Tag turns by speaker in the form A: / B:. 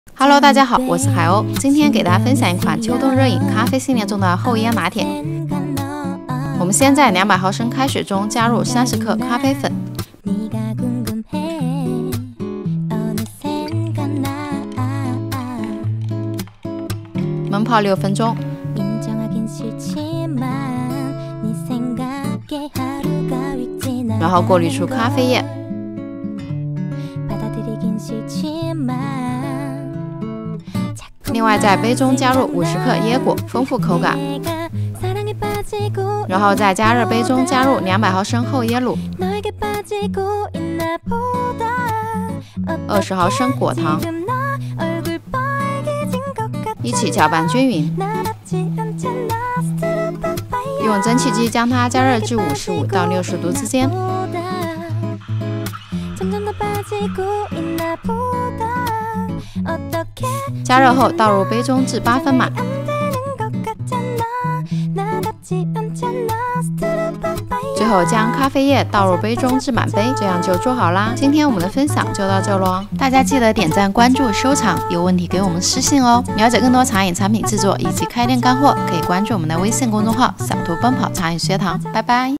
A: Hello， 大家好，我是海鸥，今天给大家分享一款秋冬热饮咖啡系列中的厚椰拿铁。我们先在200毫升开水中加入30克咖啡粉，焖泡6分钟，然后过滤出咖啡液。另外，在杯中加入50克椰果，丰富口感。然后在加热杯中加入200毫升厚椰露，20毫升果糖，一起搅拌均匀。用蒸汽机将它加热至55到60度之间。加热后倒入杯中至8分满。最后将咖啡液倒入杯中至满杯，这样就做好啦。今天我们的分享就到这咯，大家记得点赞、关注、收藏，有问题给我们私信哦。了解更多茶饮产品制作以及开店干货，可以关注我们的微信公众号“小图奔跑茶饮学堂”。拜拜。